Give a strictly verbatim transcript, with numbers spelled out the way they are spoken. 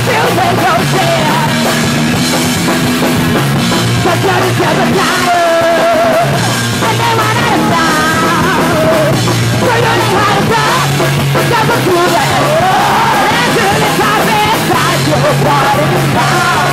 you make no sense. But you're just never tired. And then when I stop, so you know how to stop. Never do that. And to the top inside your body now.